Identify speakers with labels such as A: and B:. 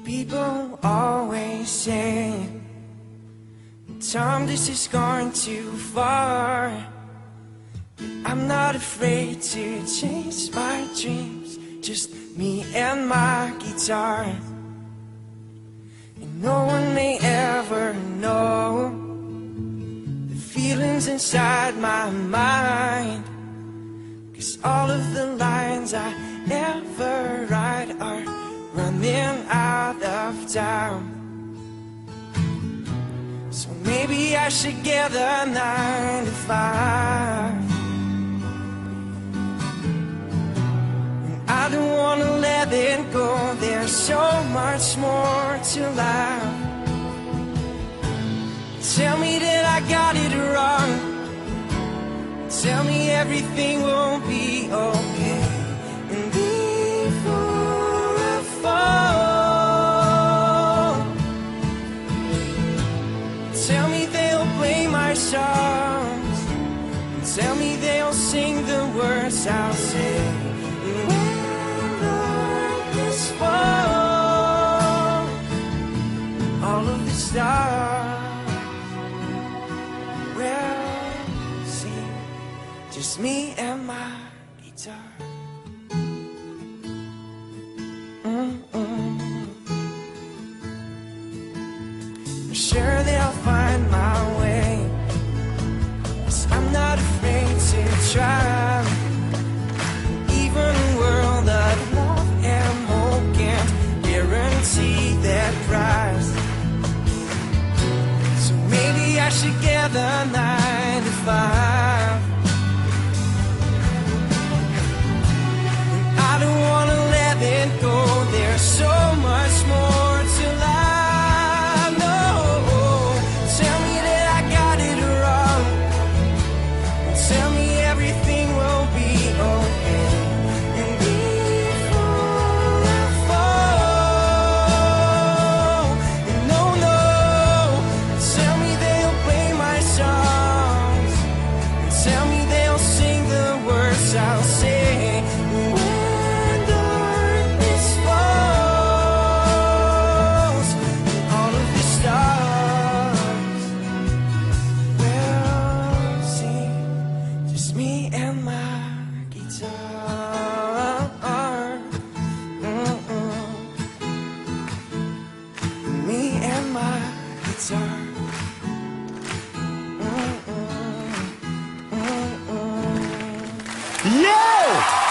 A: People always say, Tom, this is going too far. I'm not afraid to chase my dreams, just me and my guitar. And no one may ever know the feelings inside my mind, 'cause all of the lines I ever write are running out of time. So maybe I should get a 9 to 5. And I don't wanna let it go, there's so much more to life. Tell me that I got it wrong, tell me everything will be okay. And before I fall, tell me they'll play my songs, and tell me they'll sing the words I'll say. And when darkness falls, all of the stars will see just me and my guitar. I'm sure that I'll find my way, 'cause I'm not afraid to try. Even a world of love and hope can't guarantee that prize. So maybe I should get a 9 to 5. And I don't wanna let it go, there's so much more to life. No, tell me that I got it wrong, tell me everything will be okay. And before I fall, and no, tell me they'll play my songs, and tell me they'll sing the words I'll say. When darkness falls, and all of the stars will see just me and my guitar. Me and my guitar.
B: Yo!